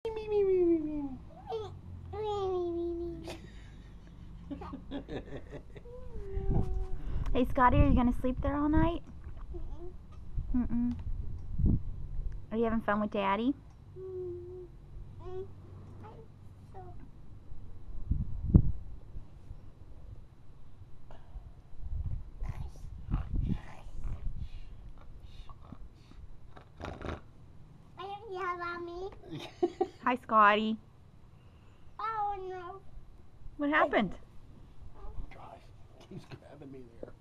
Hey, Scotty, are you going to sleep there all night? Mm-mm. Are you having fun with Daddy? Hi, Scotty. Oh, no. What happened? Gosh, he's grabbing me there.